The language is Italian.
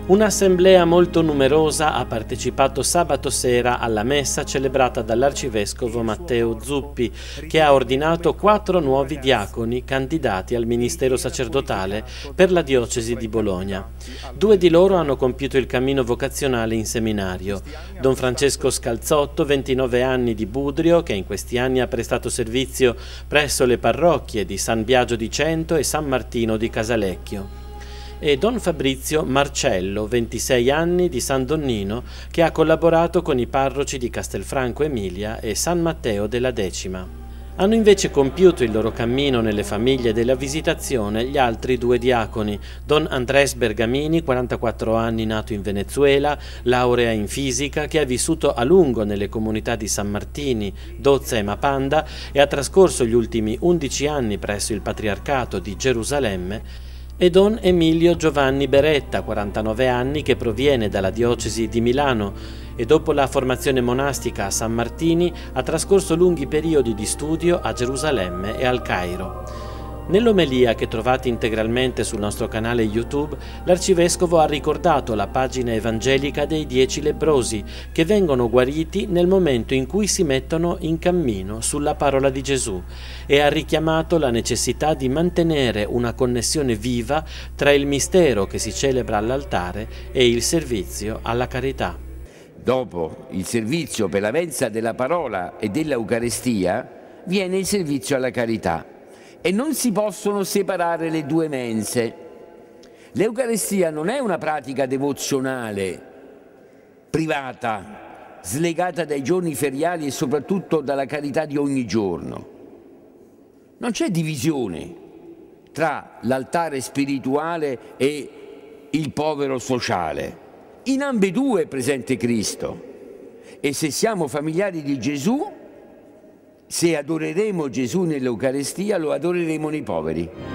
Un'assemblea molto numerosa ha partecipato sabato sera alla messa celebrata dall'arcivescovo Matteo Zuppi, che ha ordinato 4 nuovi diaconi candidati al ministero sacerdotale per la diocesi di Bologna. 2 di loro hanno compiuto il cammino vocazionale in seminario. Don Francesco Scalzotto, 29 anni, di Budrio, che in questi anni ha prestato servizio presso le parrocchie di San Biagio di Cento e San Martino di Casalecchio, e Don Fabrizio Marcello, 26 anni, di San Donnino, che ha collaborato con i parroci di Castelfranco Emilia e San Matteo della Decima. Hanno invece compiuto il loro cammino nelle famiglie della Visitazione gli altri 2 diaconi: Don Andrés Bergamini, 44 anni, nato in Venezuela, laurea in fisica, che ha vissuto a lungo nelle comunità di San Martini, Dozza e Mapanda e ha trascorso gli ultimi 11 anni presso il Patriarcato di Gerusalemme, e Don Emilio Giovanni Beretta, 49 anni, che proviene dalla diocesi di Milano e dopo la formazione monastica a San Martini ha trascorso lunghi periodi di studio a Gerusalemme e al Cairo. Nell'omelia, che trovate integralmente sul nostro canale YouTube, l'Arcivescovo ha ricordato la pagina evangelica dei 10 lebbrosi, che vengono guariti nel momento in cui si mettono in cammino sulla parola di Gesù, e ha richiamato la necessità di mantenere una connessione viva tra il mistero che si celebra all'altare e il servizio alla carità. Dopo il servizio per la mensa della parola e dell'Eucarestia viene il servizio alla carità. E non si possono separare le 2 mense. L'Eucarestia non è una pratica devozionale, privata, slegata dai giorni feriali e soprattutto dalla carità di ogni giorno. Non c'è divisione tra l'altare spirituale e il povero sociale. In ambedue è presente Cristo. E se siamo familiari di Gesù, se adoreremo Gesù nell'Eucarestia, lo adoreremo nei poveri.